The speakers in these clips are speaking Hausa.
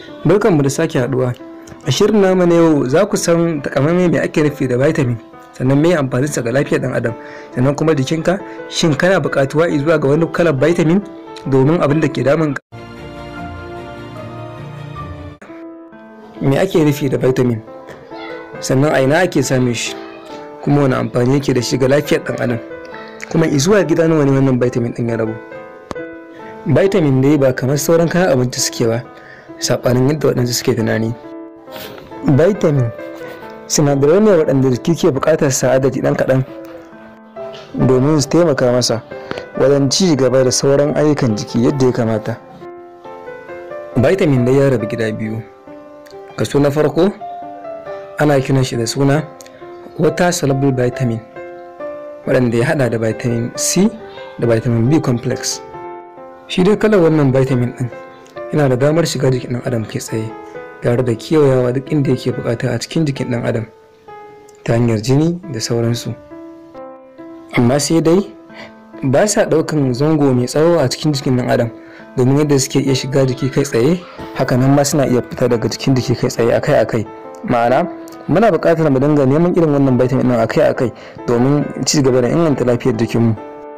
Barkanmu da sake haduwa. A shirin namu na yau za ku san takamaimai me ake nufi da vitamin, sannan me amfaninsa ga lafiyar dan adam, sannan kuma jikinka shin kana buƙatuwa zuwa ga wani kalar vitamin domin abin da ke damun ka. Me ake nufi da vitamin, sannan a ina ake samun shi, kuma wani amfani yake da shi ga lafiyar dan adam, kuma zuwa gida nawa ne wannan vitamin din ya rabu. Vitamin dai ba kamar sauran kayan abinci suke ba, saɓanin yadda waɗansu suke tunani. Vitamin sinadarai ne waɗanda jiki ke buƙatar sa adadi ɗan kaɗan domin su taimaka masa wajen ci gaba da sauran ayyukan jiki yadda ya kamata. Vitamin dai ya rabu gida biyu. Kaso na farko ana kiran shi da suna water soluble vitamin, waɗanda ya haɗa da vitamin C da vitamin B complex. Shi dai kalar wannan vitamin ɗin yana da damar shiga jikin ɗan adam kai tsaye tare da kewayawa duk inda yake bukata a cikin jikin ɗan adam ta hanyar jini da sauransu. Amma sai dai ba sa ɗaukan zango mai tsawo a cikin jikin ɗan adam, domin yadda suke iya shiga jiki kai tsaye hakanan ma suna iya fita daga jikin jiki kai tsaye akai-akai. Ma'ana muna buƙatar mu dinga neman irin wannan vitamin ɗin akai-akai domin ci gaba da inganta lafiyar jikinmu.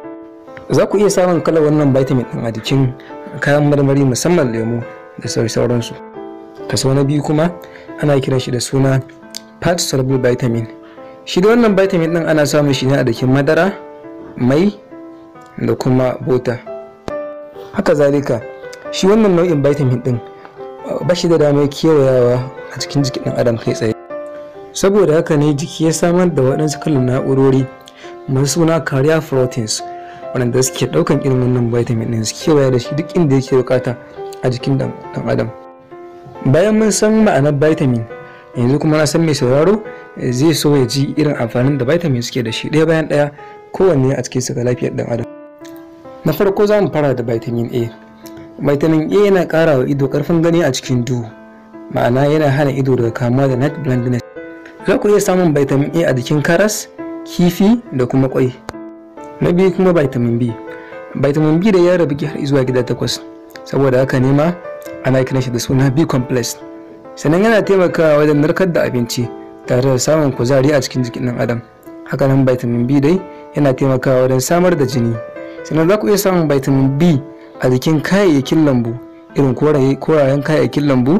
Za ku iya samun kalar wannan vitamin ɗin a jikin kayan marmari musamman lemu da sauransu. Kaso na biyu kuma ana kiran shi da suna fat soluble vitamin. Shi da wannan vitamin ɗin ana samun shi ne a jikin madara, mai da kuma bota. Haka zalika shi wannan nau'in vitamin ɗin ba shi da damar kewayawa a cikin jikin ɗan adam kai tsaye. Saboda haka ne jiki ya samar da waɗansu kalan na'urori masu suna carrier proteins, waɗanda suke ɗaukan irin wannan vitamin ɗin su kewaya da shi duk inda yake bukata a jikin ɗan adam. Bayan mun san ma'anar vitamin, yanzu kuma na san mai sauraro zai so ya ji irin amfanin da vitamin suke da shi ɗaya bayan ɗaya, kowanne a cikin ga lafiyar ɗan adam. Na farko za mu fara da vitamin A. Vitamin A yana ƙara wa ido ƙarfin gani a cikin duhu, ma'ana yana hana ido daga kamuwa da night blindness. Za ku iya samun vitamin A a jikin karas, kifi da kuma ƙwai. Na biyu kuma vitamin B. Vitamin B da ya rabu har zuwa gida 8, saboda haka ne ma ana kiran shi da suna B complex. Sannan yana taimakawa wajen narkar da abinci tare da samun kuzari a cikin jikin ɗan adam. Hakanan vitamin B dai yana taimakawa wajen samar da jini. Sannan za ku iya samun vitamin B a jikin kayayyakin lambu, irin korayen kayayyakin lambu.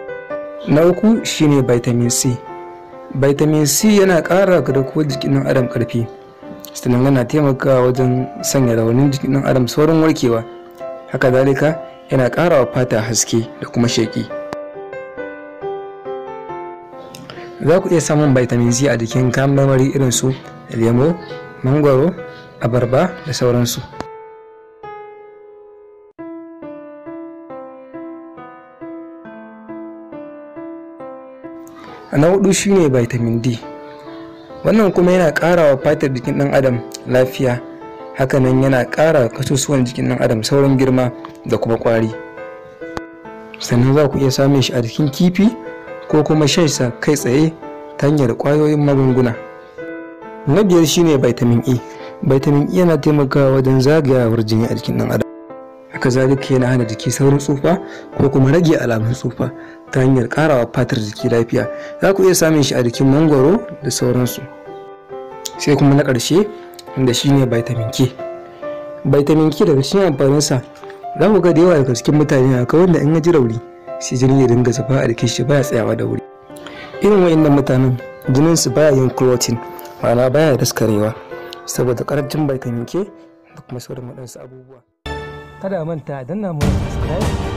Na uku shine vitamin C. Vitamin C yana ƙara garkuwar jikin ɗan adam ƙarfi, sannan yana taimakawa wajen sanya raunin jikin ɗan adam saurin warkewa. Haka zalika yana ƙara wa fata haske da kuma sheƙi. Za ku iya samun vitamin C a jikin kayan marmari irin su lemo, mangwaro, abarba da sauransu. Na hudu shine vitamin D. Wannan kuma yana ƙara wa fatar jikin ɗan adam lafiya, hakanan yana ƙara kasusuwan jikin ɗan adam saurin girma da kuma ƙwari. Sannan za ku iya samun shi a jikin kifi ko kuma shan sa kai tsaye ta hanyar ƙwayoyin magunguna. Na biyar shine vitamin E. Vitamin E yana taimakawa wajen zagayawar jini a jikin ɗan adam. Haka zalika yana hana jiki saurin tsufa ko kuma rage alamun tsufa ta hanyar ƙarawa fatar jiki lafiya. Za ku iya samun shi a jikin mangwaro da sauransu. Sai kuma na ƙarshe wanda shine vitamin K. Vitamin K daga cikin amfaninsa za ku ga da yawa daga cikin mutane akwai wanda in ya ji rauni sai jini ya dinga zuba a jikin shi baya tsayawa da wuri. Irin wa'annan mutanen jinin su baya yin clotting, ma'ana baya daskarewa saboda ƙarancin vitamin K da kuma sauran waɗansu abubuwa. Kada a manta danna mu subscribe